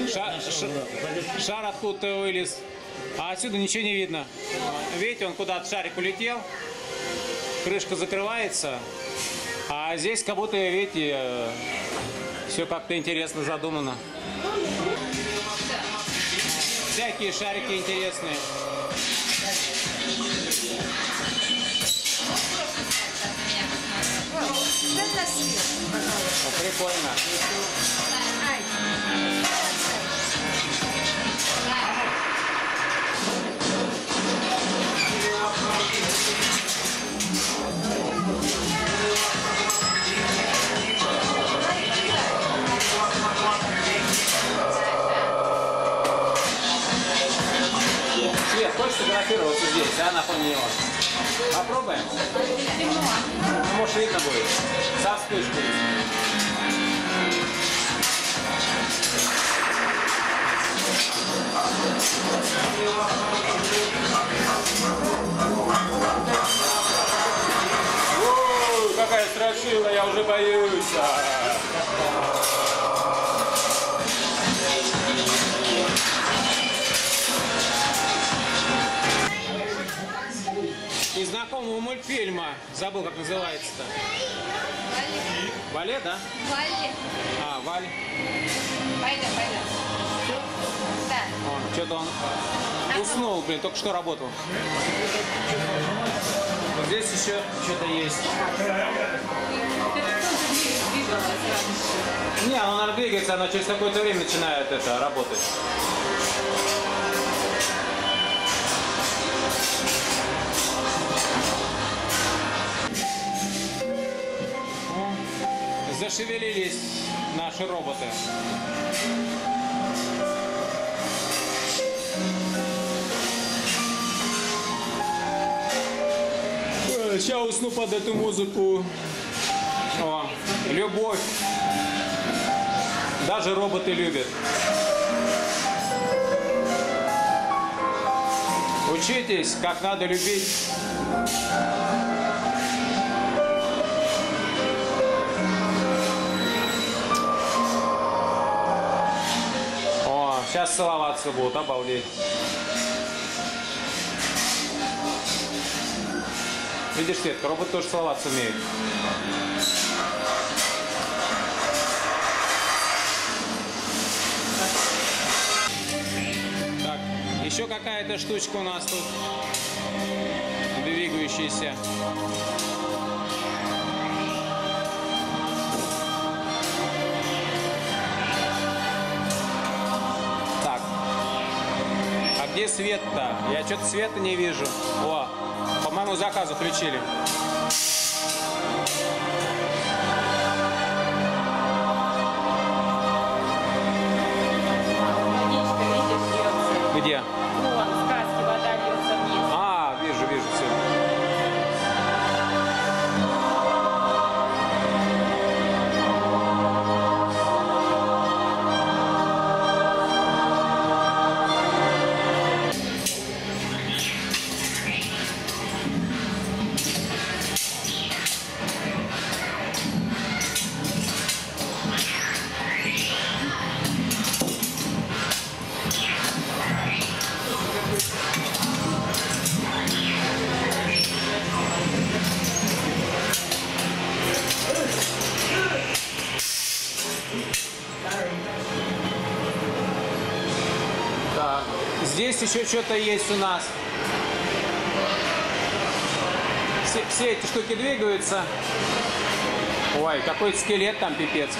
Шар откуда-то вылез. А отсюда ничего не видно. Видите, он куда-то шарик улетел. Крышка закрывается. А здесь как будто, видите, все как-то интересно задумано. Всякие шарики интересные. О, прикольно. Свет, хочешь фотографироваться здесь, а на фоне него? Попробуем? Ну, может, видно будет. Со вспышкой. Ой, какая страшила, я уже боюсь. Из знакомого мультфильма. Забыл, как называется-то. Вале, да? Вале. А, Валь. Пойдем. Да. Что-то он уснул, блин, только что работал. Вот здесь еще что-то есть. Не, оно, наверное, двигается, оно через какое-то время начинает это работать. Зашевелились наши роботы. Сейчас усну под эту музыку. О, любовь. Даже роботы любят. Учитесь, как надо любить. Сейчас целоваться будут, обалдеть. Видишь, Светка, робот тоже целоваться умеет. Так, еще какая-то штучка у нас тут двигающаяся. Где свет-то? Я что-то света не вижу. О, по-моему, заказ включили. Где? Вон, в сказке вода льется вниз. А, вижу, все. Так, здесь еще что-то есть у нас. Все эти штуки двигаются. Ой, какой скелет там, пипец.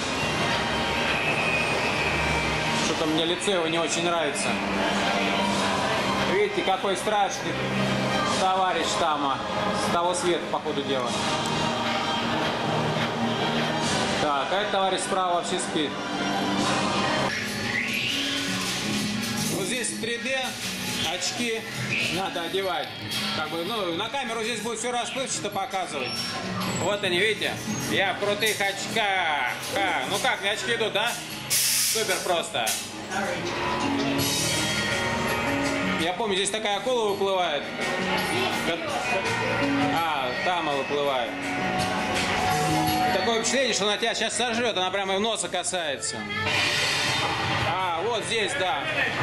Что-то мне лицо его не очень нравится. Видите, какой страшный товарищ там, с того света, по ходу дела. Так, а этот товарищ справа вообще спит. Вот здесь 3D очки надо одевать. Как бы, ну, на камеру здесь будет все расплывчато показывать. Вот они, видите? Я в крутых очках. Ну как, мне очки идут, да? Супер просто. Я помню, здесь такая акула выплывает. А, там она выплывает. Такое впечатление, что она тебя сейчас сожрет, она прямо в носа касается. А, вот Вот здесь, да.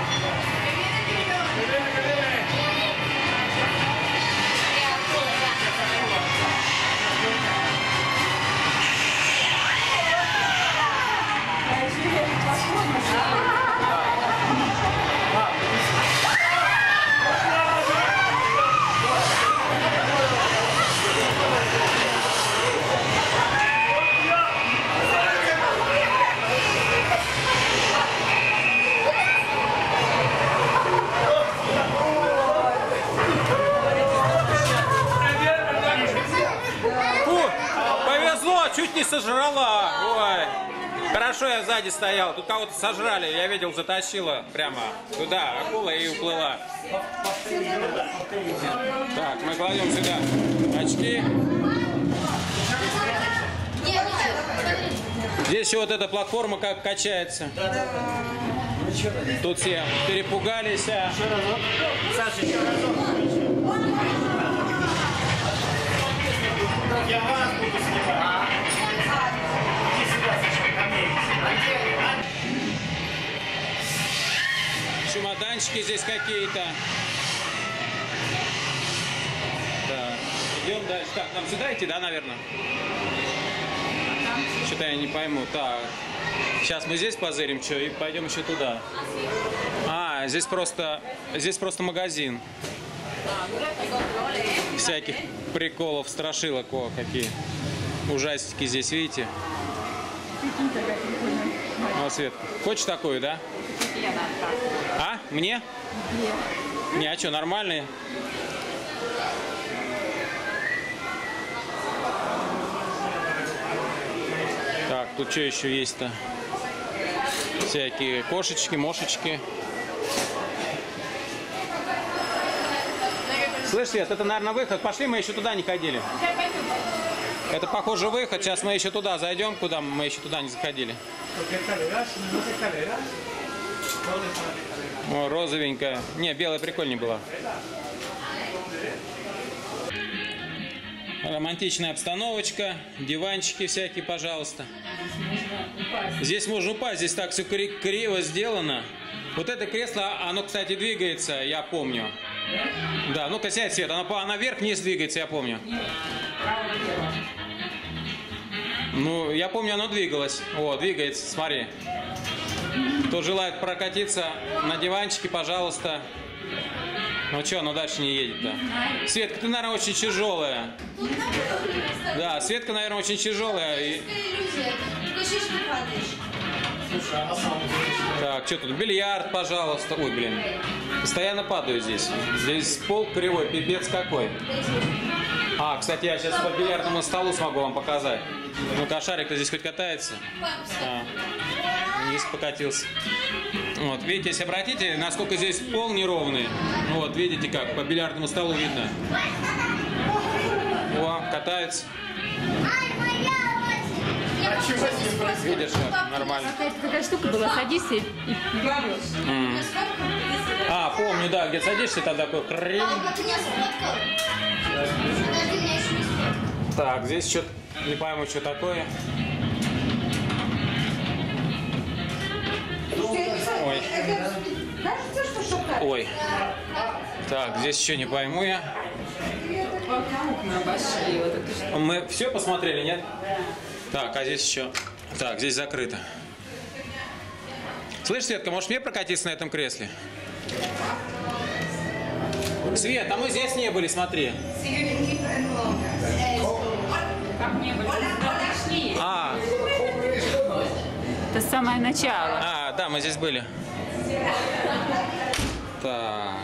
Чуть не сожрала. Ой. Хорошо, я сзади стоял. Тут кого-то сожрали. Я видел, затащила прямо туда акула и уплыла. Так, мы кладем сюда очки. Здесь еще вот эта платформа как качается. Тут все перепугались. Саша, еще разок. Я вас буду снимать. Иди сюда, Саша, ко мне. Чемоданчики здесь какие-то. Так, идем дальше. Так, нам сюда идти, да, наверное? Что-то я не пойму. Так, сейчас мы здесь позырим, что, и пойдем еще туда. А, здесь просто магазин. Всяких приколов, страшилок, о, какие ужастики здесь, видите? Вот, Свет, хочешь такую, да? А? Мне? Не, а что, нормальные? Так, тут что еще есть-то? Всякие кошечки, мошечки. Слышь, Свет, это, наверное, выход. Пошли, мы еще туда не ходили. Это, похоже, выход. Сейчас мы еще туда зайдем, куда мы еще туда не заходили. О, розовенькая. Не, белая прикольнее была. Романтичная обстановочка. Диванчики всякие, пожалуйста. Здесь можно упасть. Здесь так все криво сделано. Вот это кресло, оно, кстати, двигается, я помню. Да, ну-ка сядь, Свет, она вверх-вниз двигается, я помню. Ну, я помню, оно двигалось. О, двигается, смотри. Кто желает прокатиться на диванчике, пожалуйста. Ну что, оно дальше не едет, да. Светка, ты, наверное, очень тяжелая. Да, Светка, наверное, очень тяжелая. Так, что тут? Бильярд, пожалуйста. Ой, блин. Постоянно падаю здесь. Здесь пол кривой, пипец какой. А, кстати, я сейчас по бильярдному столу смогу вам показать. Ну-ка, шарик-то здесь хоть катается? Вниз покатился. Вот, видите, если обратите, насколько здесь пол неровный. Вот, видите как, по бильярдному столу видно. О, катается. Видишь, нормально. Такая штука была, садись и А, помню, да, где садишься, там такой хрень. Так, здесь что-то, не пойму, что такое. Ой. Ой. Так, здесь еще не пойму я. Мы все посмотрели, нет? Так, а здесь еще... Так, здесь закрыто. Слышь, Светка, можешь мне прокатиться на этом кресле? Свет, а мы здесь не были, смотри. как не были, дошли. А. Это самое начало. А, да, мы здесь были. Так.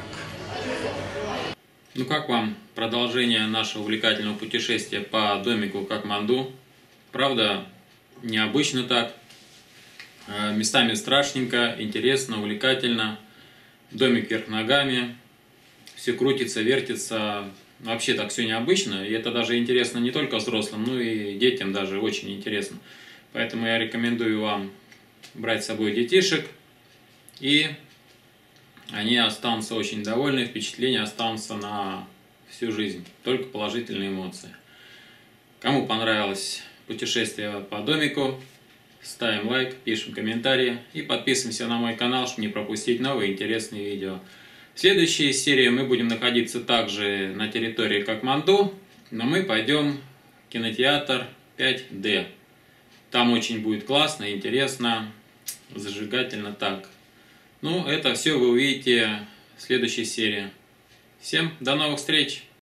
Ну как вам продолжение нашего увлекательного путешествия по домику Катманду? Правда, необычно так. Местами страшненько, интересно, увлекательно. Домик вверх ногами. Все крутится, вертится. Вообще так все необычно. И это даже интересно не только взрослым, но и детям даже очень интересно. Поэтому я рекомендую вам брать с собой детишек. И они останутся очень довольны, впечатления останутся на всю жизнь. Только положительные эмоции. Кому понравилось путешествие по домику, ставим лайк, пишем комментарии и подписываемся на мой канал, чтобы не пропустить новые интересные видео. В следующей серии мы будем находиться также на территории Катманду, но мы пойдем в кинотеатр 5D. Там очень будет классно, интересно, зажигательно так. Ну, это все вы увидите в следующей серии. Всем до новых встреч!